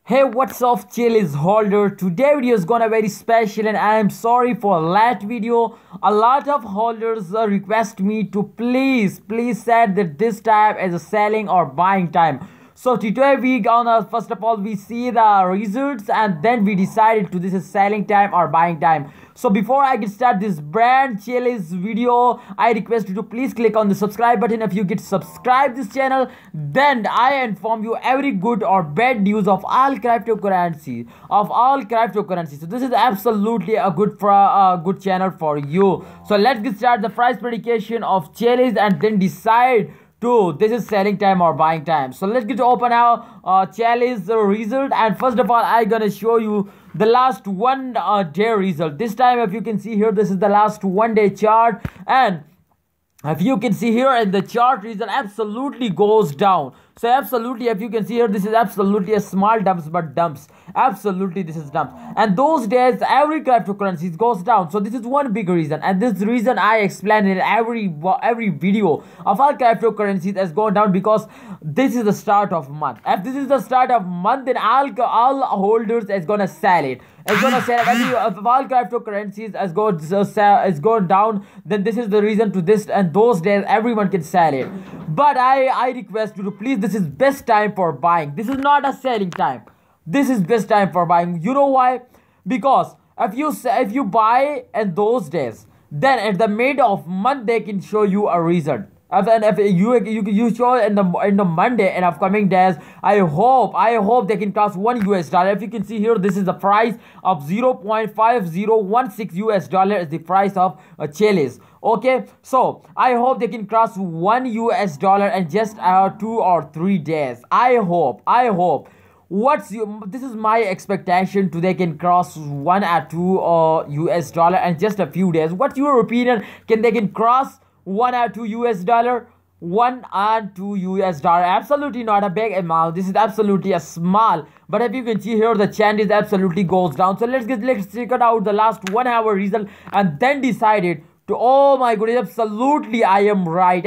Hey, what's up, Chiliz holder? Today video is gonna very special, and I am sorry for last video. A lot of holders request me to please set that this time as a selling or buying time. So today we gonna first of all we see the results, and then we decided to this is selling time or buying time. So before I get start this brand Chiliz video, I request you to please click on the subscribe button. If you get subscribe this channel, then I inform you every good or bad news of all cryptocurrency, So this is absolutely a good channel for you. So let's get start the price prediction of Chiliz and then decide to this is selling time or buying time. So let's get to open our Chiliz result, and first of all I gonna show you the last one day result. This time, if you can see here, this is the last 1 day chart, and if you can see here in the chart result absolutely goes down. So absolutely, if you can see here, this is absolutely a small dumps, but dumps, absolutely this is dumps. And those days every cryptocurrency goes down. So this is one big reason, and this reason I explained in every video of all cryptocurrencies has gone down, because this is the start of month. If this is the start of month, then all holders is gonna sell it. It's gonna sell it. If all cryptocurrencies is going down, then this is the reason to this, and those days everyone can sell it. But I request you to please, this is best time for buying. This is not a selling time. This is best time for buying. You know why? Because if you buy in those days, then at the mid of month they can show you a result. If you show in the Monday and upcoming days, I hope they can cross $1. If you can see here, this is the price of 0.5016 US dollar is the price of Chiliz. Okay, so I hope they can cross $1 US in just 2 or 3 days. I hope. This is my expectation to they can cross 1 or 2 US dollar in just a few days. What's your opinion? They can cross 1 or 2 US dollar? 1 and 2 US dollar, absolutely not a big amount. This is absolutely a small, but if you can see here, the trend is absolutely goes down. So let's check it out the last 1 hour result, and then decided to, oh my goodness, absolutely I am right.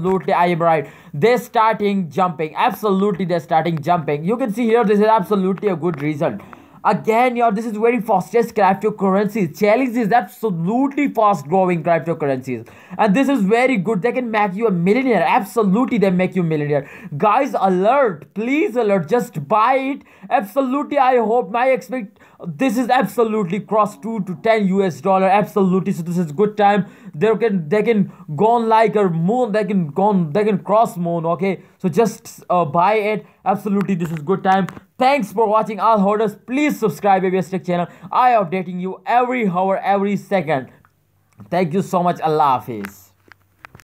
They're starting jumping. Absolutely they're starting jumping. You can see here, this is absolutely a good result. Again, this is very fastest cryptocurrencies. Chiliz is absolutely fast growing cryptocurrencies, and this is very good. They can make you a millionaire. Absolutely, they make you a millionaire. Guys, alert! Please alert! Just buy it. Absolutely, I hope this is absolutely cross 2 to 10 US dollar. Absolutely, so this is good time. They can go on like a moon. They can cross moon. Okay, so just buy it. Absolutely, this is good time. Thanks for watching all holders. Please subscribe ABS Tech channel. I am updating you every hour, every second. Thank you so much. Allah Hafiz.